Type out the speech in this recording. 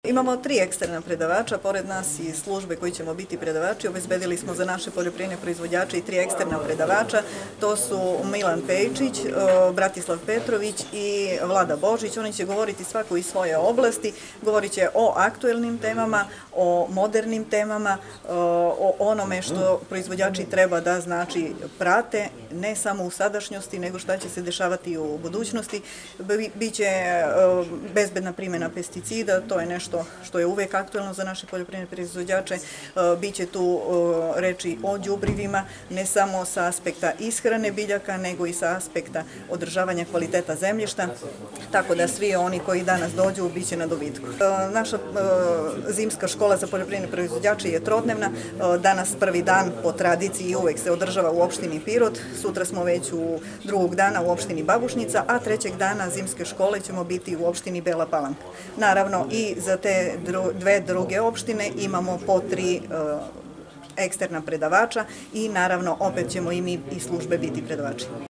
Imamo 3 eksterna predavača, pored nas i službe koji ćemo biti predavači. Obezbedili smo za naše poljoprivredne proizvođače i 3 eksterna predavača. To su Milan Pejčić, Bratislav Petrović i Vlada Božić. Oni će govoriti svako iz svoje oblasti, govorit će o aktuelnim temama, o modernim temama, o onome što proizvođači treba da prate, ne samo u sadašnjosti, nego šta će se dešavati u budućnosti. Biće bezbedna primjena pesticida, to je nešto što je uvek aktuelno za naše poljoprivredne proizvođače. Biće tu reči o đubrivima, ne samo sa aspekta ishrane biljaka, nego i sa aspekta održavanja kvaliteta zemljišta, tako da svi oni koji danas dođu biće na dobitku. Naša zimska škola za poljoprivredne proizvođače je trodnevna, danas prvi dan po tradiciji uvek se održava u opštini Pirot, sutra smo već drugog dana u opštini Babušnica, a trećeg dana zimske škole ćemo biti u opštini Bela Palanka. Naravno i za te dve druge opštine imamo po 3 eksterna predavača i naravno opet ćemo i mi i službe biti predavači.